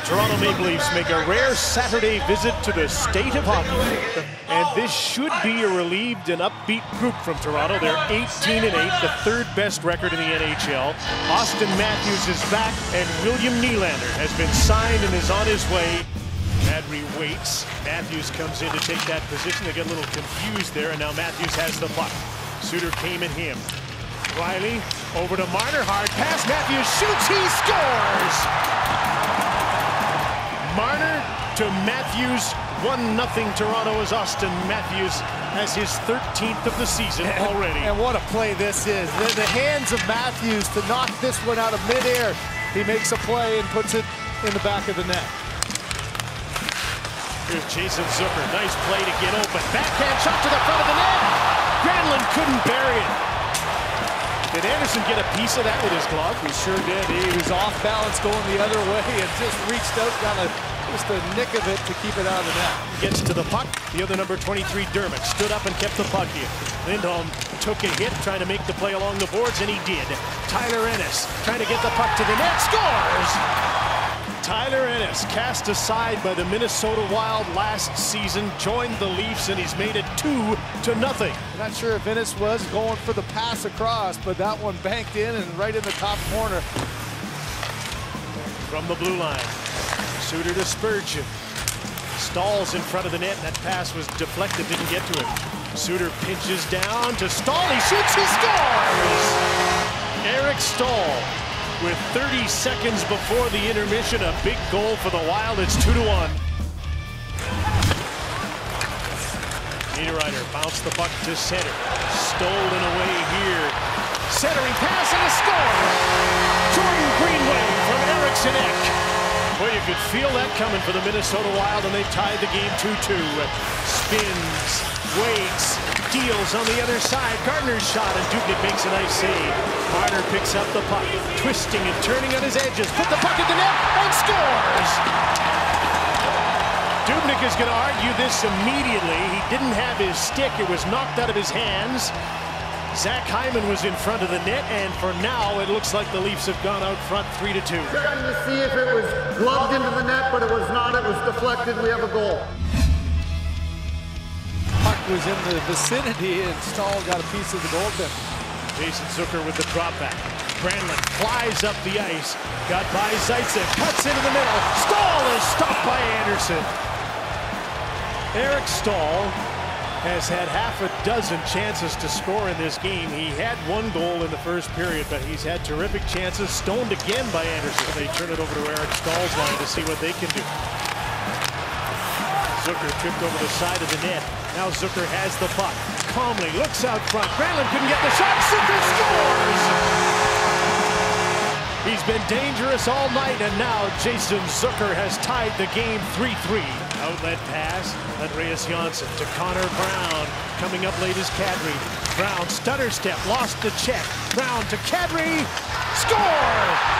Toronto Maple Leafs make a rare Saturday visit to the state of hockey. And this should be a relieved and upbeat group from Toronto. They're 18-8, the third best record in the NHL. Austin Matthews is back, and William Nylander has been signed and is on his way. Kadri waits. Matthews comes in to take that position. They get a little confused there, and now Matthews has the puck. Suter came at him. Riley over to Marner, hard pass. Matthews shoots, he scores! Marner to Matthews, 1-0 Toronto, as Austin Matthews has his 13th of the season already. And what a play this is. The hands of Matthews to knock this one out of midair. He makes a play and puts it in the back of the net. Here's Jason Zucker, nice play to get open. Backhand shot to the front of the net. Granlund couldn't bury it. Did Anderson get a piece of that with his glove? He sure did. He was off balance going the other way and just reached out, got just a nick of it to keep it out of the net. Gets to the puck. The other number 23, Dermott, stood up and kept the puck in. Lindholm took a hit, trying to make the play along the boards, and he did. Tyler Ennis trying to get the puck to the net, scores! Tyler Ennis, cast aside by the Minnesota Wild last season, joined the Leafs, and he's made it 2-0. I'm not sure if Ennis was going for the pass across, but that one banked in and right in the top corner. From the blue line, Suter to Spurgeon. Stalls in front of the net, and that pass was deflected, didn't get to him. Suter pinches down to Stahl, he shoots, he scores! Eric Stahl. With 30 seconds before the intermission, a big goal for the Wild. It's 2-1. Niederreiter bounced the puck to center. Stolen away here. Centering pass and a score! Jordan Greenway from Eriksson Ek. Well, you could feel that coming for the Minnesota Wild, and they tied the game 2-2. Spins, waits, deals on the other side. Gardner's shot, and Dubnyk makes a nice save. Marner picks up the puck, twisting and turning on his edges. Put the puck in the net and scores! Dubnyk is going to argue this immediately. He didn't have his stick. It was knocked out of his hands. Zach Hyman was in front of the net, and for now, it looks like the Leafs have gone out front 3-2. Trying to see if it was gloved into the net, but it was not. It was deflected. We have a goal. Puck was in the vicinity, and Stahl got a piece of the goaltender. Jason Zucker with the drop back. Granlund flies up the ice. Got by Zaitsev, cuts into the middle. Stahl is stopped by Anderson. Eric Stahl has had half a dozen chances to score in this game. He had one goal in the first period, but he's had terrific chances. Stoned again by Anderson. They turn it over to Eric Stahl's line to see what they can do. Zucker tripped over the side of the net. Now Zucker has the puck. Calmly looks out front. Granlund couldn't get the shot. Zucker scores! He's been dangerous all night, and now Jason Zucker has tied the game 3-3. Outlet pass, Andreas Johnsson to Connor Brown. Coming up late is Kadri. Brown stutter step, lost the check. Brown to Kadri, score!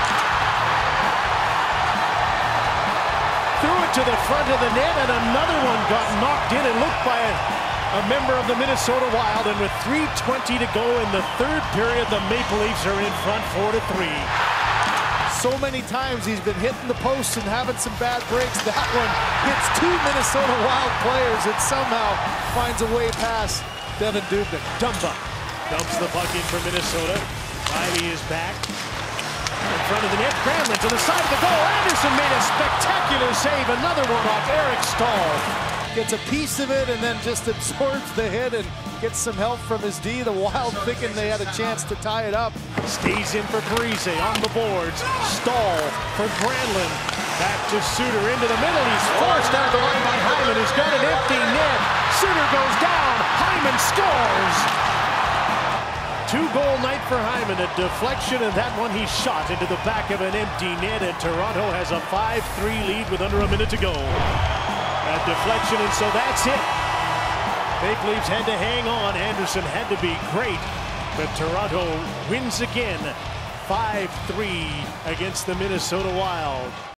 Threw it to the front of the net, and another one got knocked in and looked by a member of the Minnesota Wild. And with 3:20 to go in the third period, the Maple Leafs are in front 4-3. So many times he's been hitting the posts and having some bad breaks. That one hits two Minnesota Wild players and somehow finds a way past Devan Dubnyk. Dumba dumps the puck in for Minnesota. Riley is back. In front of the net, Granlund to the side of the goal. Anderson made a spectacular save. Another one off Eric Stahl. Gets a piece of it and then just absorbs the hit and gets some help from his D. The Wild thinking they had a chance to tie it up. Stays in for Parise on the boards. Stahl for Granlund. Back to Suter into the middle. He's forced out the line by Hyman, who's got an empty net. Suter goes down. Hyman scores. 2-goal night for Hyman. A deflection, and that one he shot into the back of an empty net, and Toronto has a 5-3 lead with under a minute to go. A deflection, and so that's it. Maple Leafs had to hang on. Anderson had to be great, but Toronto wins again 5-3 against the Minnesota Wild.